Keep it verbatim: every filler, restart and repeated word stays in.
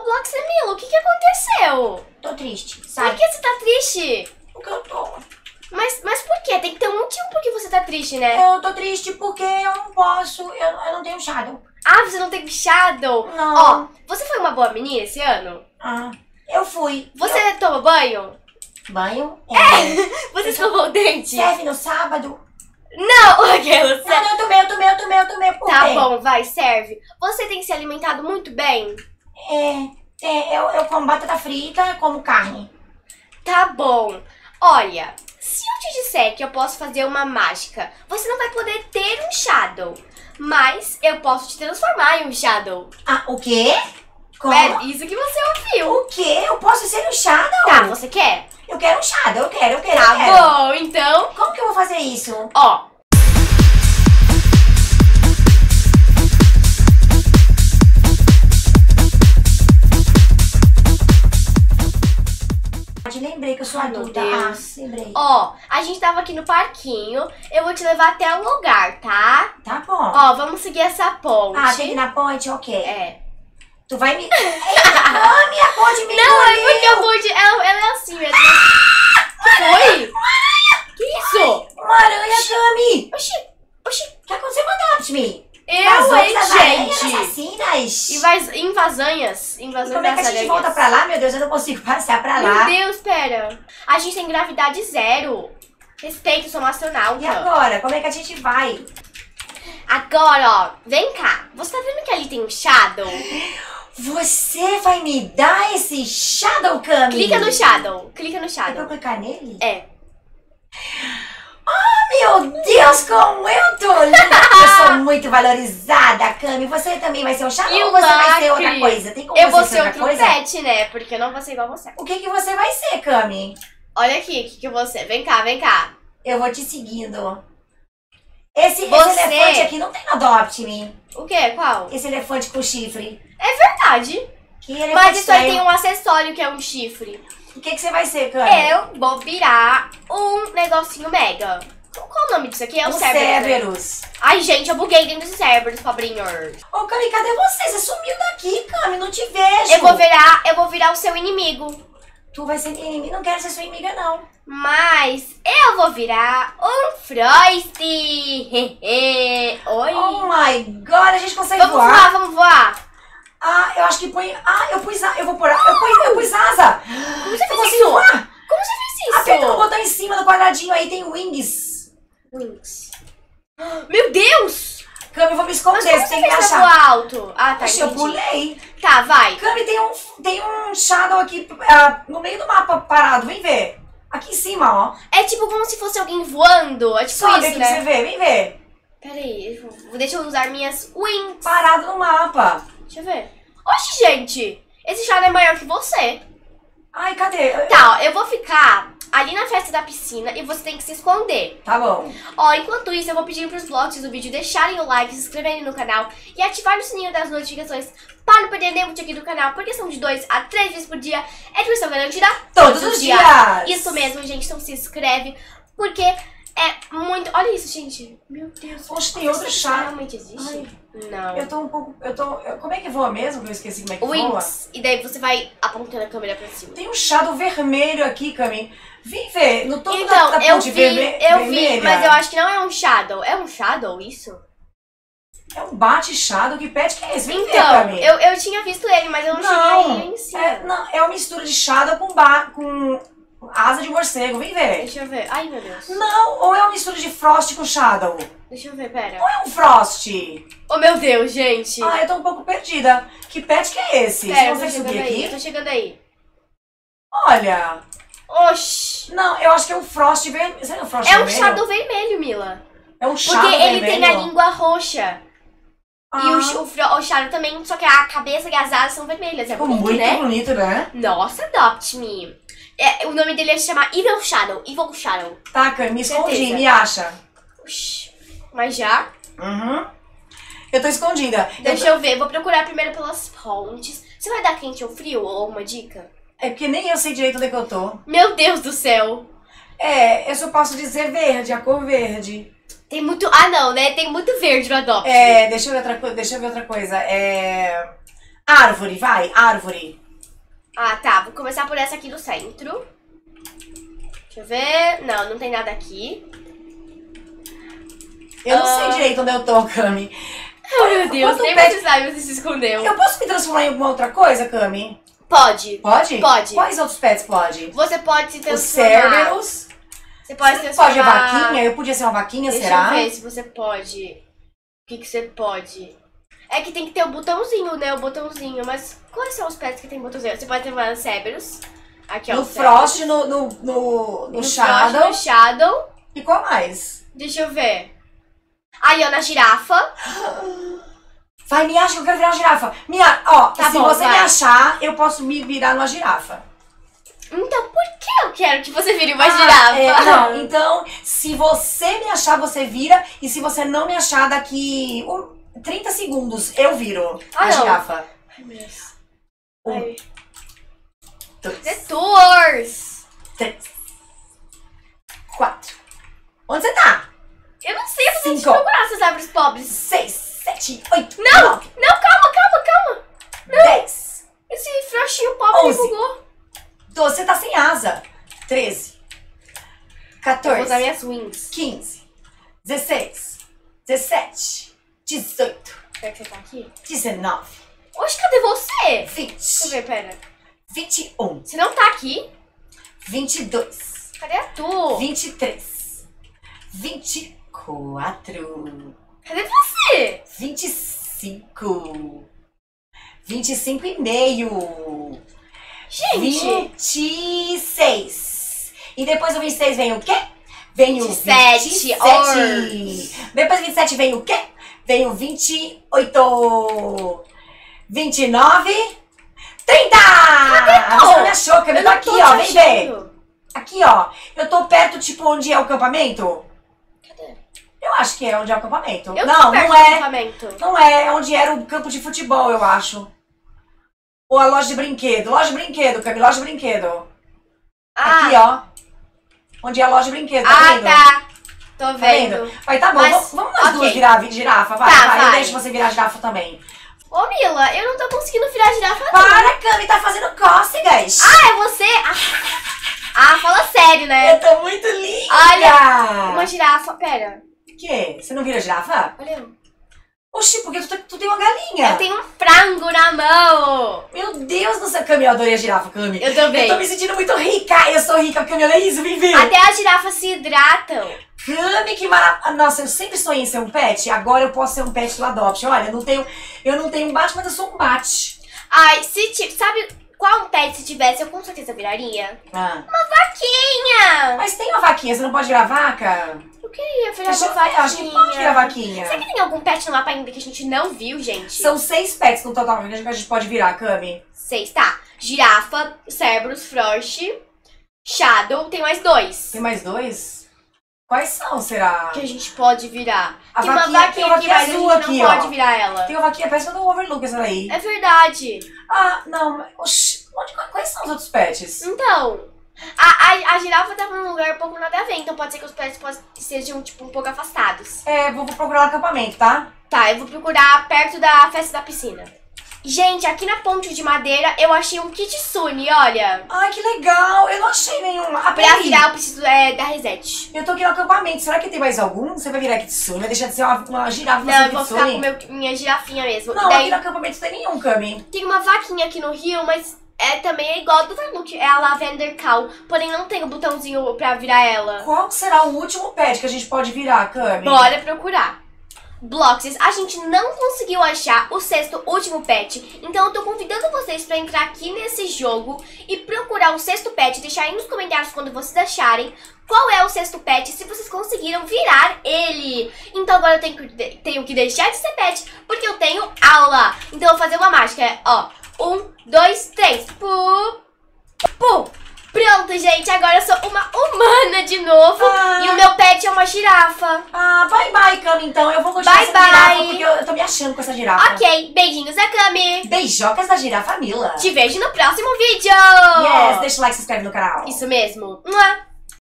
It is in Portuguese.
Roblox, Milo, o que que aconteceu? Tô triste, sabe? Por que você tá triste? Porque eu tô. Mas, mas por quê? Tem que ter um motivo por que você tá triste, né? Eu tô triste porque eu não posso, eu, eu não tenho Shadow. Ah, você não tem Shadow? Não. Ó, você foi uma boa menina esse ano? Ah, eu fui. Você Eu... toma banho? Banho? É. Você escovou o dente? Serve no sábado? Não, aquela. Não, não, eu tomei, eu tomei, eu tomei, eu tomei. Por Tá quê? bom, vai, serve. Você tem se alimentado muito bem? É, é eu, eu como batata frita, como carne. Tá bom. Olha, se eu te disser que eu posso fazer uma mágica, você não vai poder ter um Shadow. Mas eu posso te transformar em um Shadow. Ah, o quê? Como? É isso que você ouviu. O quê? Eu posso ser um Shadow? Tá, você quer? Eu quero um Shadow, eu quero, eu quero, Tá eu quero. bom, então. Como que eu vou fazer isso? Ó. Lembrei que eu sou Ai, meu adulta. Deus. Ah, lembrei. Ó, a gente tava aqui no parquinho. Eu vou te levar até o lugar, tá? Tá bom. Ó, vamos seguir essa ponte. Ah, tem que ir na ponte? Ok. É. Tu vai me... Ah, minha ponte me Não, é engoliu. porque a ponte, ela, ela é assim mesmo. Que foi? Que isso? Uma aranha, Cami. Oxi, oxi. O que aconteceu com a Adopt-me? Eu, hein, aranhas gente? assassinas. Invas invasões. E Invasões como é que a das gente aranhas. volta pra lá? Meu Deus, eu não consigo passar pra Meu lá. Deus, pera. A gente tem gravidade zero. Respeito, sou uma astronauta. E agora? Como é que a gente vai? Agora, ó, vem cá. Você tá vendo que ali tem um Shadow? Você vai me dar esse Shadow, Cami? Clica no Shadow. Clica no É pra eu Shadow. clicar nele? É. Meu Deus, como eu tô linda! Eu sou muito valorizada, Cami. Você também vai ser um Shadow E ou o você vai ser lacre? outra coisa? Tem como Eu você vou ser ser outra outro coisa? pet, né? Porque eu não vou ser igual você. O que que você vai ser, Cami? Olha aqui, o que, que você... Vem cá, vem cá. Eu vou te seguindo. Esse, Você- esse elefante aqui não tem no Adopt-me. O quê? Qual? Esse elefante com chifre. É verdade. Que elefante Mas isso aí estranho. tem um acessório que é um chifre. O que que você vai ser, Cami? Eu vou virar um negocinho mega. Qual o nome disso aqui? É o Um Cerberus. né? Cerberus. Ai, gente, eu buguei dentro desse Cerberus, pobrinhos. Ô, Cami, cadê você? Você sumiu daqui, Cami. Não te vejo. Eu vou virar, eu vou virar o seu inimigo. Tu vai ser minha inimiga. Não quero ser sua inimiga, não. Mas eu vou virar um Frost. Oi. Oh my God, a gente consegue Vamos voar? voar, vamos voar. Ah, eu acho que põe... Ah, eu pus... a- Eu vou pôr... Eu pus, eu pus asa. Como você Eu fez consigo isso? voar. Como você fez isso? Aperta no botão em cima do quadradinho aí, tem wings. Wings. Meu Deus! Cami, eu vou me esconder, Mas como você você tem que me fez pra achar. voar alto? Ah, tá, Oxe, eu entendi. pulei. Tá, vai. Cami, tem um, tem um Shadow aqui ah, no meio do mapa parado, vem ver. Aqui em cima, ó. É tipo como se fosse alguém voando. É tipo Sobe isso, aqui pra você né? ver, vem ver. Pera aí, eu vou- deixa eu usar minhas wings. Parado no mapa. Deixa eu ver. Oxe, gente. Esse Shadow é maior que você. Ai, cadê? Tá, ó, eu vou ficar ali na festa da piscina e você tem que se esconder. Tá bom. Ó, enquanto isso, eu vou pedir pros blogs do vídeo deixarem o like, se inscreverem no canal e ativar o sininho das notificações para não perder nenhum vídeo aqui do canal, porque são de dois a três vezes por dia. É diversão garantida Todos os dias. Isso mesmo, gente. Então se inscreve, porque é muito... Olha isso, gente. Meu Deus. Oxe, tem outro Isso Shadow. realmente existe? Ai. Não. Eu tô um pouco... Eu tô... eu- Como é que voa mesmo? Que eu esqueci como é que voa. Wings. E daí você vai apontando a câmera pra cima. Tem um Shadow vermelho aqui, Cami. Vem ver. No topo Então, da, da eu ponte vi, verme- eu vermelha. vi, mas eu acho que não é um Shadow. É um Shadow, isso? É um bate-Shadow. Que pet que é esse? Vem ver, Então, Cami. eu, eu tinha visto ele, mas eu não, Não, cheguei em cima. é, não, é uma mistura de Shadow com, ba com asa de morcego. Vem ver. Deixa eu ver. Ai, meu Deus. Não, ou é uma mistura de Frost com Shadow. Deixa eu ver, pera. Ou é um Frost. Oh, meu Deus, gente. Ah, eu tô um pouco perdida. Que pet que é esse? Pera, eu Você tô consegue chegando subir aí. Eu aqui? tô chegando aí. Olha. Oxi. Não, eu acho que é um Frost vermelho. Será que é um Frost É um vermelho? Shadow vermelho, Mila. É um Porque Shadow ele vermelho? tem a língua roxa. E o, Ah, o, Fro- o Shadow também, só que a cabeça e as asas são vermelhas. É ficou bonito, muito né? bonito, né? Nossa, Adopt Me. É, o nome dele é chamar Evil Shadow. Evil Shadow. Tá, Cami, me escondi, Certeza. me acha. Oxi. Mas já? Uhum. Eu tô escondida. Deixa Eu eu ver. Vou procurar primeiro pelas pontes. Você vai dar quente ou frio ou uma dica? tô- É porque nem eu sei direito onde é que eu tô. Meu Deus do céu. É, eu só posso dizer verde, a cor verde. Tem muito... Ah, não, né? Tem muito verde no Adopt. É, deixa eu ver outra coisa. Deixa eu ver outra coisa. É. Árvore, vai, árvore. Ah, tá. Vou começar por essa aqui do centro. Deixa eu ver. Não, não tem nada aqui. Eu não Ah. sei direito onde eu tô, Cami. Oh, meu Deus, Quanto nem pet- você sabe, você se escondeu. Eu posso me transformar em alguma outra coisa, Cami? Pode. Pode? Pode. Quais outros pets pode? Você pode se Os transformar. Cerberus. Você pode Você transformar. pode a vaquinha? Eu podia ser uma vaquinha, Deixa será? eu ver se você pode. O que, que você pode? É que tem que ter o botãozinho, né? O botãozinho. Mas quais são os pets que tem botãozinho? Você pode transformar no Cerberus. Aqui, ó. No o Cerberus. Frost, no, no, no, no No Shadow. Frost, no Shadow. E qual mais? Deixa eu ver. Aí, ó, na girafa. Vai, me acha que eu quero virar uma girafa. Me a... Ó, Tá se bom, você vai. me achar, eu posso me virar numa girafa. Então, por que eu quero que você vire uma Ah, girafa? é, não, então, se você me achar, você vira. E se você não me achar, daqui um, trinta segundos, eu viro Ah, a não. girafa. Ai, meu Deus. Um, Ai. dois, The Tours. três, quatro. Onde você tá? Eu não sei, eu preciso te Cinco. procurar essas árvores pobres. Seis, sete, oito, Não! nove, Não, calma, calma, calma. dez, Esse frostinho pobre me Onze. bugou. doze. Você tá sem asa. treze, Eu vou usar quatorze, minhas wings. quinze, dezesseis, dezessete, dezoito, Será que você tá aqui? dezenove, Oxe, cadê você? Deixa eu vinte, ver, pera. vinte e um, Você não tá aqui? vinte e dois, Cadê a tu? vinte e três, vinte e quatro, Cadê você? vinte e cinco, vinte e cinco e meio, Gente, vinte e seis. E depois do vinte e seis vem o quê? Vem o vinte e sete, vinte e sete. Depois do vinte e sete vem o quê? Vem o vinte e oito. vinte e nove. trinta! tu? Você não me achou, que eu eu tô não aqui, tô te ó. Vem ver. achando. Aqui, ó. Eu tô perto, tipo, onde é o acampamento. Cadê? Eu acho que é onde é o acampamento. Eu não, tô perto não do é. acampamento. Não é. É onde era o campo de futebol, eu acho. Ou a loja de brinquedo. Loja de brinquedo, Camila. Loja de brinquedo. Ah, Aqui, ó. Onde é a loja de brinquedo, tá ah vendo? tá. Tô Tá vendo. vendo? Vai, tá bom. Mas- Vamos, vamos nós ok. duas virar vi- girafa, vai, Tá, vai. Eu vai. deixo você virar girafa também. Ô, Mila, eu não tô conseguindo virar girafa, não. Para, Cami, tá fazendo cócegas. Ah, é você? Ah, ah, fala sério, né? Eu tô muito linda. Olha, Uma girafa. Pera. O quê? Você não vira girafa? Olha. Oxi, porque tu, tem- tu tem uma galinha. Eu tenho um frango na mão. Meu Deus do céu, Cami, eu adorei a girafa, Cami. Eu também. Eu tô me sentindo muito rica. Eu sou rica, Cami, olha isso, vem ver. Até as girafas se hidratam. Cami, que maravilha. Nossa, eu sempre sonhei em ser um pet. Agora eu posso ser um pet do Adopt. Olha, eu não tenho, eu não tenho um bate, mas eu sou um bate. Ai, se ti- sabe qual pet se tivesse, eu com certeza viraria? Ah. Vaquinha! Mas tem uma vaquinha, você não pode virar vaca? Eu queria virar Deixa uma eu ver, vaquinha. acho que pode virar vaquinha. Será que tem algum pet no mapa ainda que a gente não viu, gente? São seis pets no total que a gente pode virar, Cami. Seis, tá. Girafa, Cerberus, Frost, Shadow, tem mais dois. Tem mais dois? Quais são, será? Que a gente pode virar. A tem uma vaquinha- vaquinha tem uma aqui, vaquinha mas a azul gente aqui, não ó. pode virar ela. Tem uma vaquinha, parece que eu do Overlook essa daí. É verdade. Ah, não, mas... Oxi, onde, quais são os outros pets? Então, a, a, a girafa tá num lugar um pouco nada a ver, então pode ser que os pets possam- sejam, tipo, um pouco afastados. É, vou, vou procurar um acampamento, tá? Tá, eu vou procurar perto da festa da piscina. Gente, aqui na ponte de madeira eu achei um kitsune, olha. Ai, que legal. Eu não achei nenhuma. Ah, Pra peraí. virar eu preciso é, da reset. Eu tô aqui no acampamento. Será que tem mais algum? Você vai virar kitsune? Vai deixar de ser uma, uma girafa pra Não, ser eu vou ficar kitsune? com meu, minha girafinha mesmo. Não, Daí aqui no acampamento não tem nenhum, Cami. tem uma vaquinha aqui no rio, mas é também é igual a do Overlook, é a Lavender Cow. Porém não tem o botãozinho pra virar ela. Qual será o último pet que a gente pode virar, Cami? Bora procurar. Bloxes, a gente não conseguiu achar o sexto último pet, então eu tô convidando vocês pra entrar aqui nesse jogo e procurar o sexto pet, deixar aí nos comentários quando vocês acharem qual é o sexto pet, se vocês conseguiram virar ele. Então agora eu tenho que, tenho que deixar de ser pet, porque eu tenho aula. Então eu vou fazer uma mágica, é, ó, um, dois, três, pum, pum. Pronto, gente, agora eu sou uma humana de novo Ah. e o meu pet é uma girafa. Ah, bye bye, Cami, então. Eu vou continuar Bye, sendo girafa bye. porque eu, eu tô me achando com essa girafa. Ok, beijinhos da Cami. Beijocas da girafa Mila. Te vejo no próximo vídeo. Yes, deixa o like e se inscreve no canal. Isso mesmo. Mua.